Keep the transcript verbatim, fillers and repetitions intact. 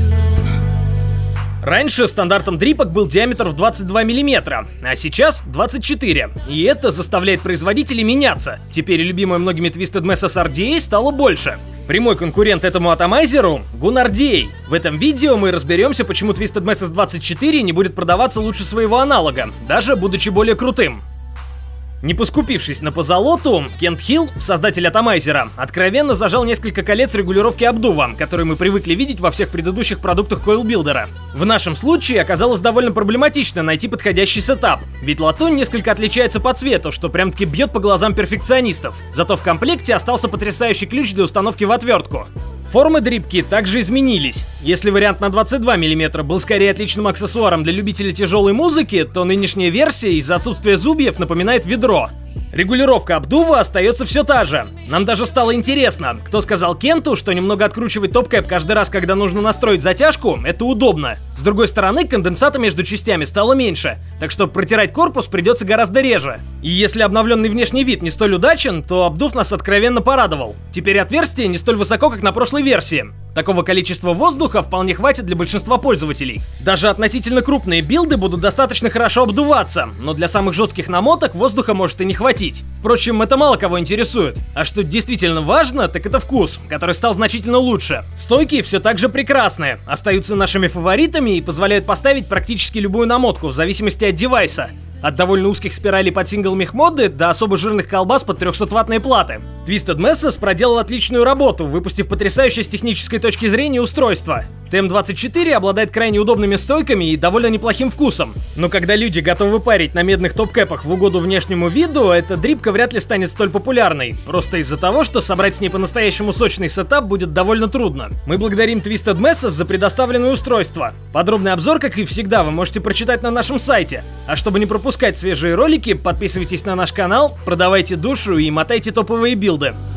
Раньше стандартом дрипок был диаметр в двадцать два миллиметра, а сейчас двадцать четыре. И это заставляет производителей меняться. Теперь любимая многими Twisted Mesa с ар ди эй стало больше. Прямой конкурент этому атомайзеру — Gun ар ди эй. В этом видео мы разберемся, почему Twisted Mesa с двадцать четыре не будет продаваться лучше своего аналога, даже будучи более крутым. Не поскупившись на позолоту, Кент Хилл, создатель атомайзера, откровенно зажал несколько колец регулировки обдува, которые мы привыкли видеть во всех предыдущих продуктах коилбилдера. В нашем случае оказалось довольно проблематично найти подходящий сетап, ведь латунь несколько отличается по цвету, что прям-таки бьет по глазам перфекционистов. Зато в комплекте остался потрясающий ключ для установки в отвертку. Формы дрипки также изменились. Если вариант на двадцать два миллиметра был скорее отличным аксессуаром для любителей тяжелой музыки, то нынешняя версия из-за отсутствия зубьев напоминает ведро. Регулировка обдува остается все та же. Нам даже стало интересно, кто сказал Кенту, что немного откручивать топ-кэп каждый раз, когда нужно настроить затяжку, это удобно. С другой стороны, конденсата между частями стало меньше, так что протирать корпус придется гораздо реже. И если обновленный внешний вид не столь удачен, то обдув нас откровенно порадовал. Теперь отверстие не столь высоко, как на прошлой версии. Такого количества воздуха вполне хватит для большинства пользователей. Даже относительно крупные билды будут достаточно хорошо обдуваться, но для самых жестких намоток воздуха может и не хватить. Впрочем, это мало кого интересует. А что действительно важно, так это вкус, который стал значительно лучше. Стойки все так же прекрасные, остаются нашими фаворитами и позволяют поставить практически любую намотку в зависимости от девайса. От довольно узких спиралей под сингл мехмоды до особо жирных колбас под трехсотваттные платы. Twisted Mesa проделал отличную работу, выпустив потрясающее с технической точки зрения устройство. тэ эм двадцать четыре обладает крайне удобными стойками и довольно неплохим вкусом. Но когда люди готовы парить на медных топ-кэпах в угоду внешнему виду, эта дрипка вряд ли станет столь популярной. Просто из-за того, что собрать с ней по-настоящему сочный сетап будет довольно трудно. Мы благодарим Twisted Mesa за предоставленное устройство. Подробный обзор, как и всегда, вы можете прочитать на нашем сайте. А чтобы не пропускать свежие ролики, подписывайтесь на наш канал, продавайте душу и мотайте топовые билды.